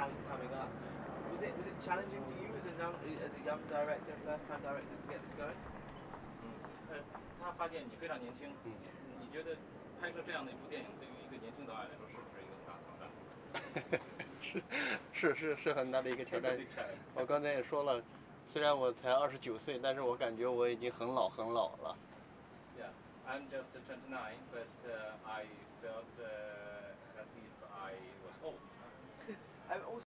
talent coming up. Was it challenging for you as a young director, first time director, to get this going? 他发现你非常年轻，你觉得拍摄这样的一部电影对于一个年轻导演来说是不是一个很大挑战？ 是很大的一个挑战。我刚才也说了，虽然我才29岁，但是我感觉我已经很老了。 Yeah, I'm just 29, but I felt as if I was old. Also